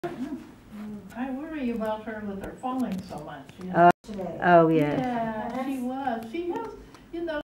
I worry about her with her falling so much. You know? Oh, yeah. Yeah, she was. She has,